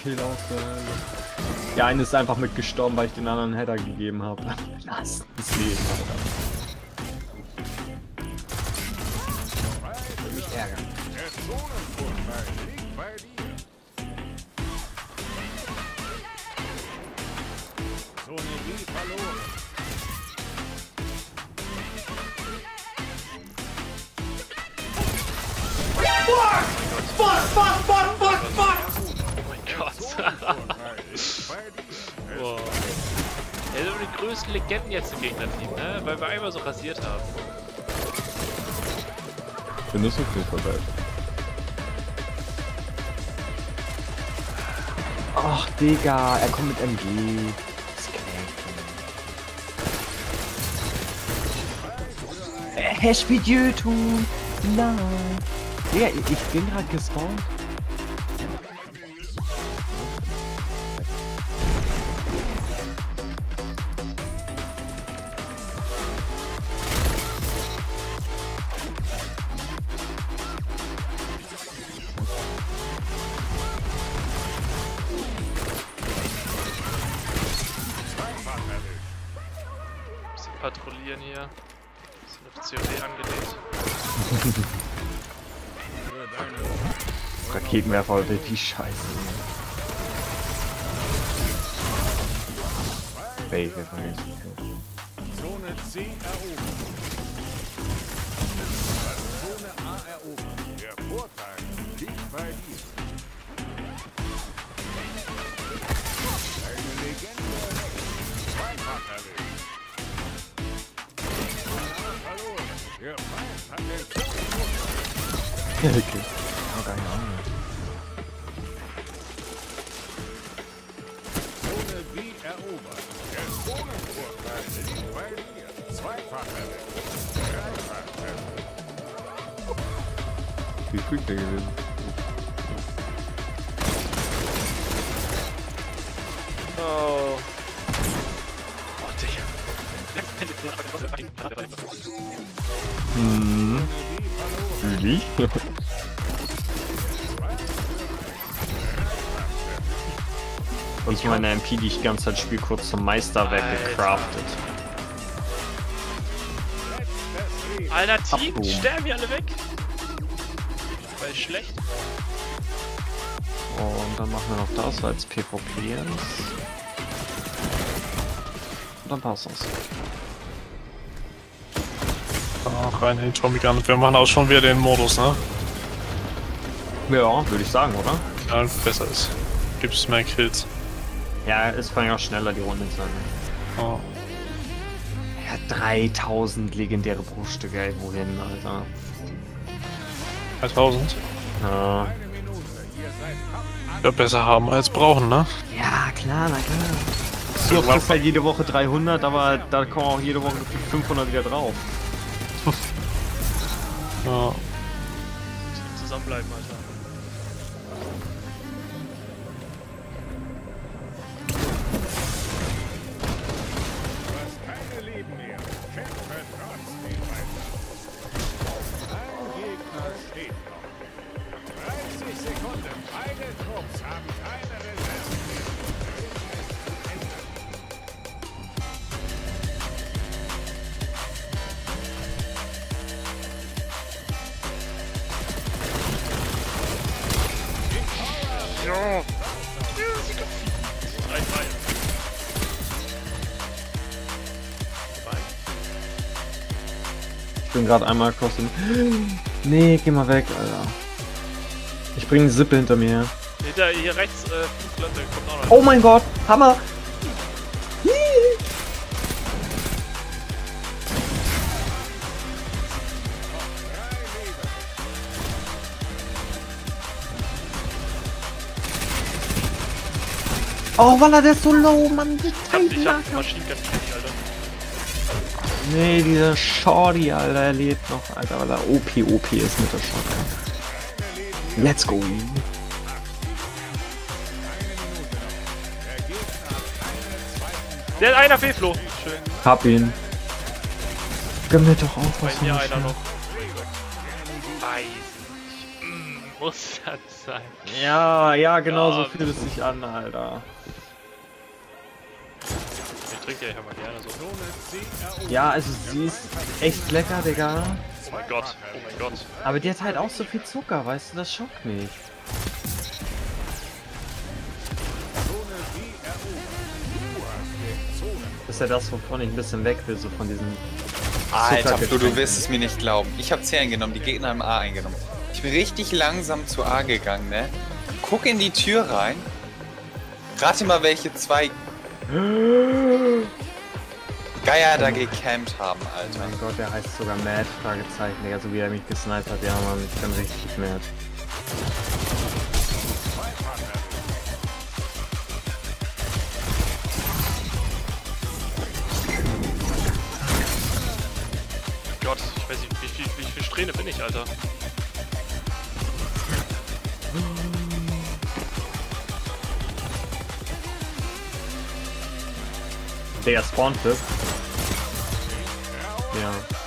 Kill aus der Hölle. Der eine ist einfach mit gestorben, weil ich den anderen Header gegeben habe. Lass das Leben, Alter. Will mich ärgern. Oh mein Gott. Wow. Er sind die größten Legenden jetzt im Gegnerteam, ne? Weil wir einmal so rasiert haben. Findest du viel vorbei? Ach, Digga, er kommt mit MG. Hash wie YouTube. Na. Digga, ich bin gerade gespawnt. Bisschen patrouillieren hier. Bisschen auf COD angelegt. Raketenwerfer oder die Scheiße. Welche von denen? Zone C erobert. Zone A erobert. Der Vorteil liegt bei dir. Eine Legende zweifach erlebt. Verloren. Der Feind hat den Tod. Okay. Oh, keine Ahnung. Zone B erobert. Der Zonenvorteil liegt bei dir. Zweifach erlebt. Dreifach erlebt. Wie fühlt der gewesen? Oh. Oh, Digga. Hm. Really? Und meine MP, die ich die ganze Zeit spiele, kurz zum Meisterwerk gecraftet. Alter, Team, Abboom. die sterben hier alle weg. Weil schlecht. Und dann machen wir noch das, weil es PvP ist. Und dann passt das. Ach, rein in Tommy Gun. Wir machen auch schon wieder den Modus, ne? Ja, würde ich sagen, oder? Ja, besser ist. Gibt es mehr Kills. Ja, es kann ja auch schneller die Runde sein. Oh. Ja, 3000 legendäre Bruchstücke, ey, wohin, Alter? 3000. Ja. Ja, besser haben als brauchen, ne? Ja, klar, na klar. Du kriegst halt jede Woche 300, aber da kommen auch jede Woche 500 wieder drauf. Ja. Zusammenbleiben, Alter. Du hast keine Leben mehr. Kämpfe trotzdem weiter. Ein Gegner steht noch. 30 Sekunden. Beide Trupps haben keine Reserven mehr. Ja. Drei Pfeile. Ich bin gerade einmal across den... Nee, geh mal weg, Alter. Ich bringe eine Sippe hinter mir her. Hinter hier rechts, Fluglatte, kommt auch noch. Oh mein Gott, Hammer! Oh, Walla, der ist so low, Mann. Die Ich hab Maschinen ganz schwierig, Alter. Nee, dieser Shorty, Alter, er lebt noch, Alter, weil er OP ist mit der Shotgun. Let's go. Der hat einer Fehlfloh. Schön. Hab ihn. Gönn mir doch auch Bei was. mir von einer mir. noch. Weiß nicht. Muss das sein? Ja, ja, genau so Ja. fühlt es sich an, Alter. Ich trinke ja mal gerne so. Zone C erobert. Ja, also sie ist echt lecker, Digga. Oh mein Gott, oh mein Gott. Aber die hat halt auch so viel Zucker, weißt du, das schockt mich. Zone B erobert. Du hast den Zone. Das ist ja das, wovon ich ein bisschen weg will, so von diesem... Alter, Flo, du Zuckergetränk. wirst es mir nicht glauben. Ich habe C eingenommen, die Gegner haben A eingenommen. Ich bin richtig langsam zu A gegangen, ne? Guck in die Tür rein. Rate mal, welche zwei Geier da gecampt haben, Oh Alter. mein Gott, der heißt sogar Mad, Fragezeichen, Digga, so wie er mich gesniped hat, ja Mann, ich bin richtig mad. Gott, ich weiß nicht, wie viel Strähne bin ich, Alter? Der Spawn-Flip. Ja.